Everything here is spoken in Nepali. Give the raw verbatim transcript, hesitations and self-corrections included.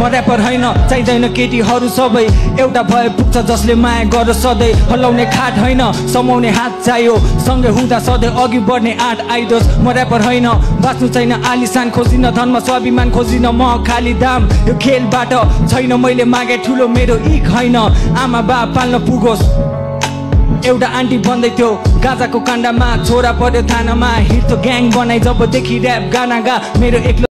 म ऱ्यापर होइन चाहिँदैन केटीहरू सबै एउटा भए पुग्छ जसले माया गर सधैँ हल्लाउने खाट होइन समाउने हात चाहियो सँगै हुँदा सधैँ अघि बढ्ने आँट आइदोस् म ऱ्यापर होइन बाँच्नु छैन आलिसान खोजिन धनमा स्वाभिमान खोजिन म खाली दाम यो खेलबाट छैन मैले मागे ठुलो मेरो इक होइन आमा बा पाल्न पुगोस् एउटा आन्टी भन्दै थियो गाजाको काण्डमा छोरा पर्यो थानामा हिट त ग्याङ बनाइ जबदेखि ऱ्याप गाना गा मेरो एक्लो